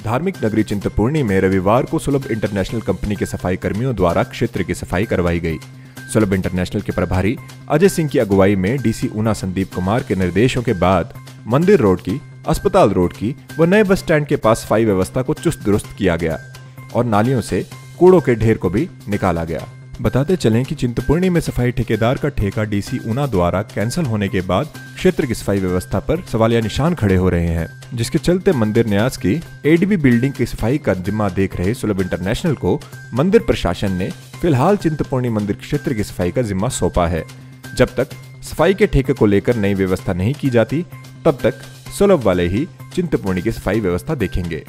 धार्मिक नगरी चिंतपूर्णी में रविवार को सुलभ इंटरनेशनल कंपनी के सफाई कर्मियों द्वारा क्षेत्र की सफाई करवाई गई। सुलभ इंटरनेशनल के प्रभारी अजय सिंह की अगुवाई में डीसी ऊना संदीप कुमार के निर्देशों के बाद मंदिर रोड की, अस्पताल रोड की व नए बस स्टैंड के पास सफाई व्यवस्था को चुस्त दुरुस्त किया गया और नालियों से कूड़ों के ढेर को भी निकाला गया। बताते चलें कि चिंतपूर्णी में सफाई ठेकेदार का ठेका डीसी ऊना द्वारा कैंसिल होने के बाद क्षेत्र की सफाई व्यवस्था पर सवालिया निशान खड़े हो रहे हैं, जिसके चलते मंदिर न्यास की एडीबी बिल्डिंग की सफाई का जिम्मा देख रहे सुलभ इंटरनेशनल को मंदिर प्रशासन ने फिलहाल चिंतपूर्णी मंदिर क्षेत्र की सफाई का जिम्मा सौंपा है। जब तक सफाई के ठेके को लेकर नई व्यवस्था नहीं की जाती, तब तक सुलभ वाले ही चिंतपूर्णी की सफाई व्यवस्था देखेंगे।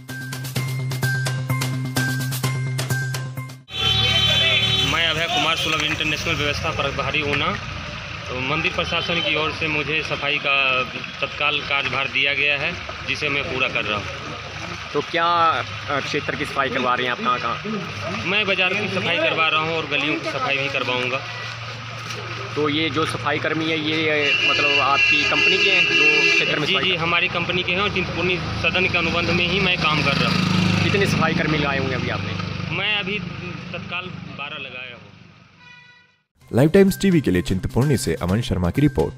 सुलभ इंटरनेशनल व्यवस्था प्रभारी ऊना। तो मंदिर प्रशासन की ओर से मुझे सफाई का तत्काल कार्यभार दिया गया है, जिसे मैं पूरा कर रहा हूँ। तो क्या क्षेत्र की सफाई करवा रहे हैं आप? कहाँ? मैं बाजार की सफाई करवा रहा हूँ और गलियों की सफाई भी करवाऊँगा। तो ये जो सफाई कर्मी है ये मतलब आपकी कंपनी के हैं जो क्षेत्र में? जी, हमारी कंपनी के हैं और चिंतपूर्णी सदन के अनुबंध में ही मैं काम कर रहा हूँ। कितने सफाई कर्मी लगाए होंगे अभी आपने? मैं अभी तत्काल 12 लगाया हूँ। लाइव टाइम्स टीवी के लिए चिंतपूर्णी से अमन शर्मा की रिपोर्ट।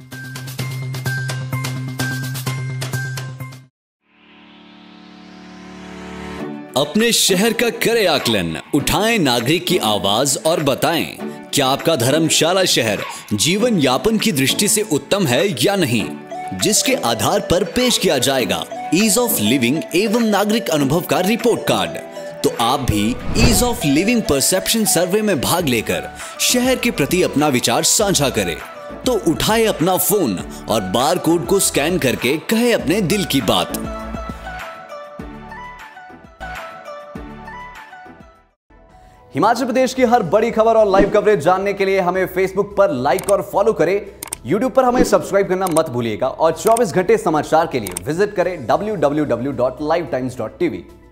अपने शहर का करे आकलन, उठाएं नागरिक की आवाज और बताएं क्या आपका धर्मशाला शहर जीवन यापन की दृष्टि से उत्तम है या नहीं, जिसके आधार पर पेश किया जाएगा ईज ऑफ लिविंग एवं नागरिक अनुभव का रिपोर्ट कार्ड। तो आप भी ease of living perception survey में भाग लेकर शहर के प्रति अपना विचार साझा करें। तो उठाए अपना फोन और बार कोड को स्कैन करके कहे अपने दिल की बात। हिमाचल प्रदेश की हर बड़ी खबर और लाइव कवरेज जानने के लिए हमें फेसबुक पर लाइक और फॉलो करें। यूट्यूब पर हमें सब्सक्राइब करना मत भूलिएगा और 24 घंटे समाचार के लिए विजिट करें www.livetimes.tv।